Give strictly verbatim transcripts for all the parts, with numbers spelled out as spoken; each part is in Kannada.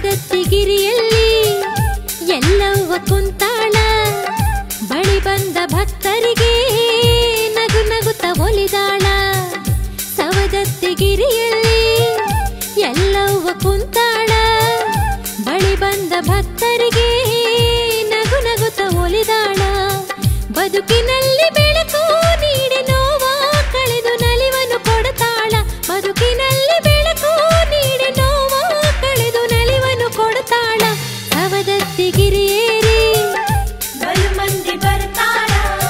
ಸವದತ್ತಿಗಿರಿಯಲ್ಲಿ ಎಲ್ಲವ್ವ ಕುಂತಾಳ, ಬಳಿ ಬಂದ ಭಕ್ತರಿಗೆ ನಗು ನಗುತ್ತ ಒಲಿದಾಳ. ಸವದತ್ತಿಗಿರಿಯಲ್ಲಿ ಎಲ್ಲವ್ವ ಕುಂತಾಳ, ಬಳಿ ಬಂದ ಭಕ್ತರಿಗೆ ನಗು ನಗುತ್ತ ಒಲಿದಾಳ. ಬದುಕಿನಲ್ಲಿ ಬೆಳಕು ನೀಡಿ ನೋವ ಕಳೆದು ನಲಿವನ್ನು ಕೊಡುತ್ತಾಳ. ಬದುಕಿನಲ್ಲಿ ಬೆಳಕು ನೀಡಿ ನೋವ ಕಳೆದು ನಲಿವನ್ನು ಕೊಡುತ್ತಾಳ. ಸವದತ್ತಿಗಿರಿಯೇರಿ ಬಲು ಮಂದಿ ಬರ್ತಾಳ.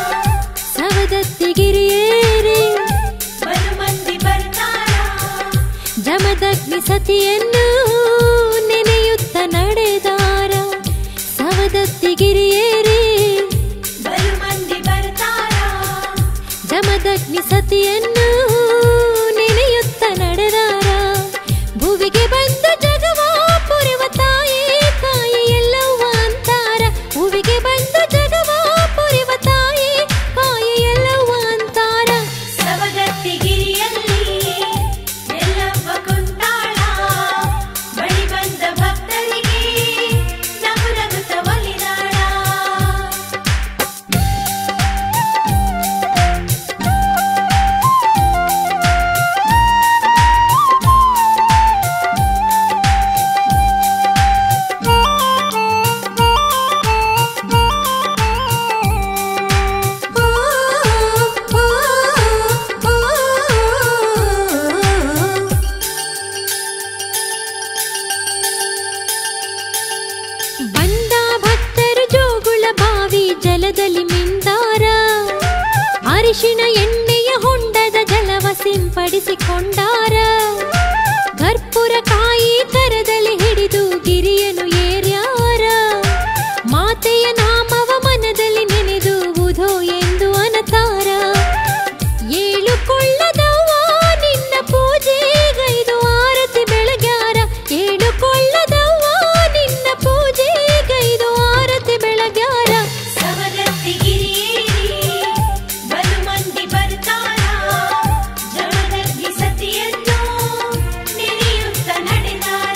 ಸವದತ್ತಿಗಿರಿಯೇರಿ ಬಲು ಮಂದಿ ಬರ್ತಾಳ. ಜಮದಗ್ನಿ ಸತಿಯನ್ನು ನೆನೆಯುತ್ತ ನಡೆದಾರ. ಸವದತ್ತಿಗಿರಿಯೇರಿ ಬಲು ಮಂದಿ ಬರ್ತಾರ. ಜಮದಗ್ನಿ ಸತಿಯನ್ನು ನೆನೆಯುತ್ತ ನಡೆದಾರ. ಭುವಿಗೆ ಬಂದ ಜಗವ ಪುರಿವ ತಾಯಿ ಕಾಯಿ ಎಲ್ಲವ್ವ ಅಂತಾರ. ಭುವಿಗೆ ಬಂದ ಜಗವ ಪುರಿವ ತಾಯಿ ಕಾಯಿ ಎಲ್ಲವ್ವ ಅಂತಾರ. ಸವದತ್ತಿಗಿರಿಯಲ್ಲಿ ಎಲ್ಲವ್ವ ಕುಂತಾಳ, ಬಳಿ ಬಂದ ಭಕ್ತರಿಗೆ ನಗು ನಗುತ್ತ ಒಲಿದಾಳ. ಬಂದ ಭಕ್ತರು ಜೋಗುಳ ಬಾವಿ ಜಲದಲ್ಲಿ ಮಿಂದಾರ. ಅರಿಶಿಣ ಎಣ್ಣೆಯ ಹೊಂಡದ ಜಲವ ಸಿಂಪಡಿಸಿಕೊಂಡಾರ. ಕರ್ಪೂರ ಕಾಯಿ ಕರದಲ್ಲಿ ಹಿಡಿದು ಗಿರಿಯನ್ನು ಏರ್ಯಾರ. ಮಾತೆಯ ನಾಮವ ಮನದಲ್ಲಿ ನೆನೆದು ಉಧೋ ಎಂದು ಅನತಾರ. ಏಳು ಕೊಳ್ಳದವ್ವ ನಿನ್ನ ಪೂಜೆಗೈದು ಆರತಿ ಬೆಳಗ್ಯಾರ. ಏಳು ಕೊಳ್ಳದವ್ವ ನಿನ್ನ ಪೂಜೆಗೈದು ಆರತಿ ಬೆಳಗ್ಯಾರ. ಸವದತ್ತಿಗಿರಿಯೇರಿ ಬಲು ಮಂದಿ ಬರ್ತಾರ. ಜಮದಗ್ನಿ ಸತಿಯನ್ನು ನೆನೆಯುತ್ತ ನಡೆದಾರ.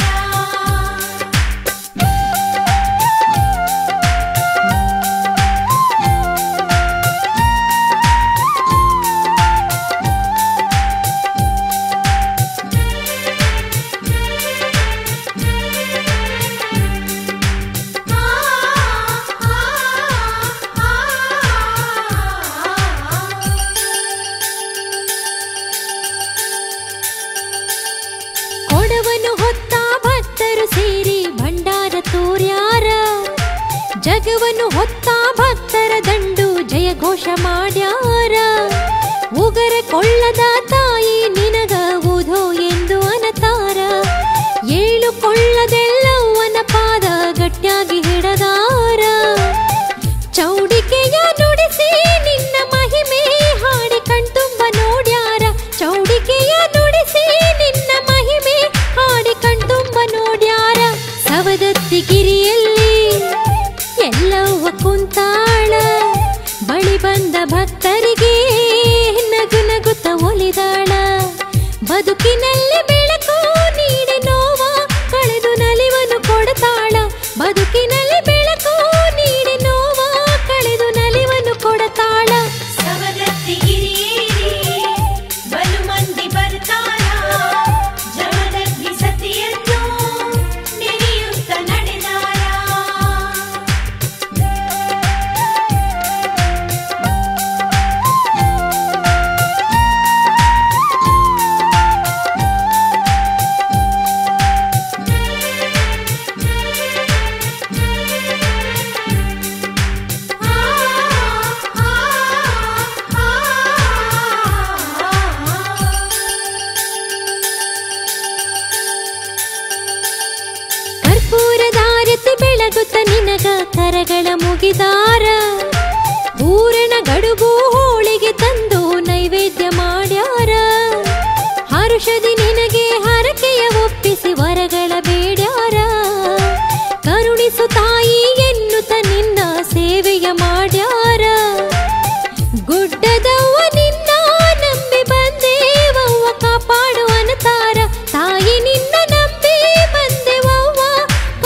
ಕೊಡವನು ಹೊತ್ತ ಭಕ್ತರು ಸೇರಿ ಭಂಡಾರ ತೋರ್ಯಾರ. ಜಗವನ್ನು ಹೊತ್ತ ಭಕ್ತರ ದಂಡು ಜಯ ಘೋಷ ಮಾಡ್ಯಾರ. ಉಗರ ಕೊಳ್ಳದ ತಾಯಿ ನಿನಗ ಉಧೋ ಎಂದು ಅನತಾರ. ಏಳು ಕೊಳ್ಳದೆಲ್ಲವನ ಪಾದ ಗಟ್ಟಿಯಾಗಿ ಹಿಡದಾರ. ಚೌಡಿಕೆಯ ನುಡಿಸಿ ನಿನ್ನ ಮಹಿಮೆ ಹಾಡಿ ಕಣ್ತುಂಬ ನೋಡ್ಯಾರ. ಚೌಡಿಕೆಯ ನುಡಿಸಿ ನಿನ್ನ ಮಹಿಮೆ ಹಾಡಿ ಕಣ್ತುಂಬ ನೋಡ್ಯಾರ. ಸವದತ್ತಿಗಿರಿಯಲ್ಲಿ ಎಲ್ಲವ್ವ ಕುಂತಾಳ, ಬಳಿ ಬಂದ ಭಕ್ತರಿಗೆ ನಗು ನಗುತ್ತ ಒಲಿದಾಳ. ಬದುಕಿನಲ್ಲಿ ಬೆಳಕು ನೀಡಿ ನೋವ ಕಳೆದು ನಲಿವನ್ನು ಕೊಡುತ್ತಾಳ. ಬದುಕಿನಲ್ಲಿ ಬೆಳಕು ನೀಡಿ ನೋವ ಕಳೆದು ನಲಿವನ್ನು ಕೊಡುತ್ತಾಳ. ಸವದತ್ತಿಗಿರಿಯೇರಿ ಬಲು ಮಂದಿ ಬರ್ತಾರ. ಜಮದಗ್ನಿ ಸತಿಯನ್ನು ನೆನೆಯುತ್ತ ನಡೆದಾರ. ಕರ್ಪೂರದಾರತಿ ಬೆಳಗುತ್ತ ನಿನಗ ಕರಗಳ ಮುಗಿದಾರ. ಪೂರಣ ಗಡುಬು ಹೋಳಿಗೆ ತಂದು ನೈವೇದ್ಯ ಮಾಡ್ಯಾರ. ಹರುಷದಿ ನಿನಗೆ ಹರಕೆಯ ಒಪ್ಪಿಸಿ ವರಗಳ ಬೇಡ್ಯಾರ. ಕರುಣಿಸು ತಾಯಿ ಎನ್ನುತ್ತ ನಿನ್ನ ಸೇವೆಯ ಮಾಡ್ಯಾರ. ಗುಡ್ಡದವ್ವ ನಿನ್ನ ನಂಬಿ ಬಂದೇವವ್ವ ಕಾಪಾಡುವನತಾರ. ತಾಯಿ ನಿನ್ನ ನಂಬಿ ಬಂದೇವವ್ವ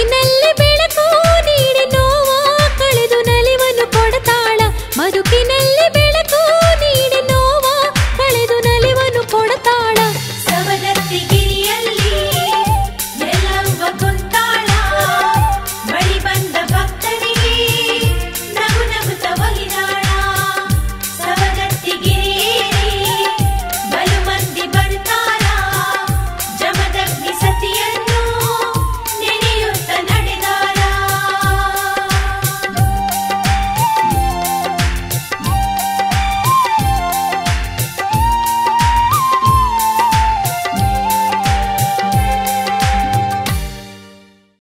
ಬಾಳಿನಲ್ಲಿ ಬೆಳಕು